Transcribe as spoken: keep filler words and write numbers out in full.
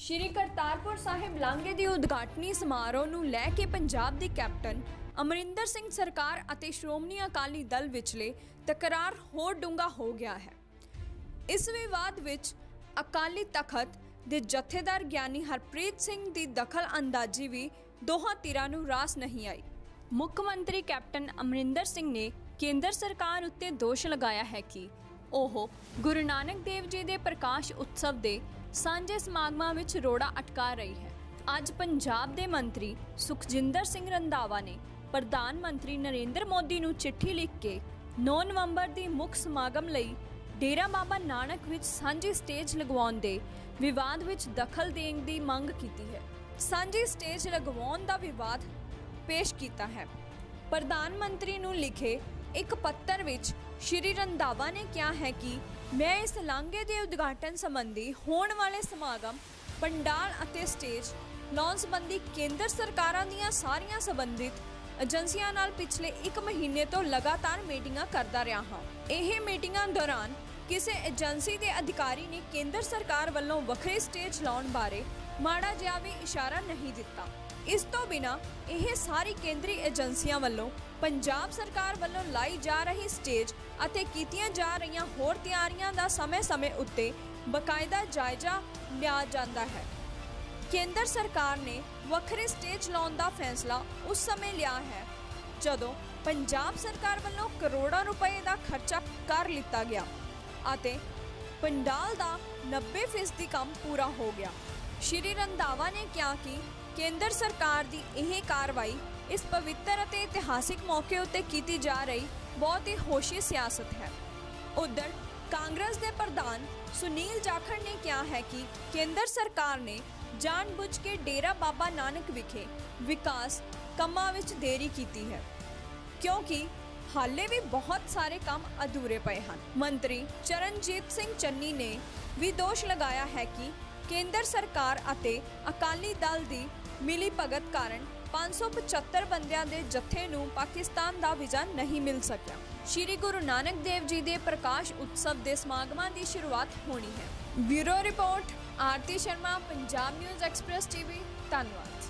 श्री करतारपुर साहिब लांघे के उद्घाटनी समारोह नूं लै के पंजाब दी कैप्टन अमरिंदर सिंह सरकार अते श्रोमणी अकाली दल विचले तकरार होर डूंगा हो गया है। इस विवाद विच अकाली तखत दे जथेदार ज्ञानी हरप्रीत सिंह दी दखल अंदाजी भी दोहां धिरां नूं रास नहीं आई। मुख मंत्री कैप्टन अमरिंदर सिंह ने केंद्र सरकार उत्ते दोष लगाया है कि ओह गुरु नानक देव जी दे प्रकाश उत्सव दे सांझे समागमां विच रोड़ा अटका रही है। अज पंजाब दे मंत्री सुखजिंदर सिंह रंधावा ने प्रधानमंत्री नरेंद्र मोदी नूं चिट्ठी लिख के नौ नवंबर दी मुख समागम लई डेरा बाबा नानक विच सांझी स्टेज लगवाउण दे विवाद विच दखल देण दी मंग कीती है। सांझी स्टेज लगवाउण दा विवाद पेश कीता है। प्रधानमंत्री नूं लिखे एक पत्र विच श्री रंधावा ने कहा है कि मैं इस लांघे के उद्घाटन संबंधी होने वाले समागम पंडाल अते स्टेज लाउण संबंधी केंद्र सरकारां दीआं सारियां संबंधित एजेंसियां नाल पिछले एक महीने तो लगातार मीटिंगां करदा रहा हां। इह मीटिंगां दौरान किसी एजेंसी के अधिकारी ने केंद्र सरकार वालों वखरी स्टेज लाउण बारे माड़ा जिहा भी इशारा नहीं दिता। इस तो बिना यह सारी केंद्रीय एजेंसियां वालों पंजाब सरकार वालों लाई जा रही स्टेज अते कीतियां जा रही होर तैयारियां दा समय समय उत्ते बकायदा जायजा लिया जाता है। केंद्र सरकार ने वखरे स्टेज लाउण दा फैसला उस समय लिया है जदों पंजाब सरकार वालों करोड़ों रुपए का खर्चा कर लिता गया अते पंडाल का नब्बे फीसदी काम पूरा हो गया। श्री रंधावा ने कहा कि केंद्र सरकार की यह कार्रवाई इस पवित्र और इतिहासिक मौके उत्ते कीती जा रही बहुत ही होशी सियासत है। उधर कांग्रेस के प्रधान सुनील जाखड़ ने कहा है कि केंद्र सरकार ने जानबूझ के डेरा बाबा नानक विखे विकास कामां विच देरी की है क्योंकि हाले भी बहुत सारे काम अधूरे पे हैं। मंत्री चरणजीत सिंह चन्नी ने भी दोष लगाया है कि केंद्र सरकार अते अकाली दल की मिली भगत कारण पाँच सौ पचहत्तर बंदियां दे जत्थे नूं पाकिस्तान दा वीज़ा नहीं मिल सकिया। श्री गुरु नानक देव जी दे प्रकाश उत्सव दे समागमां दी शुरुआत होनी है। Bureau report Aarti Sharma, Punjab news express TV. धन्यवाद।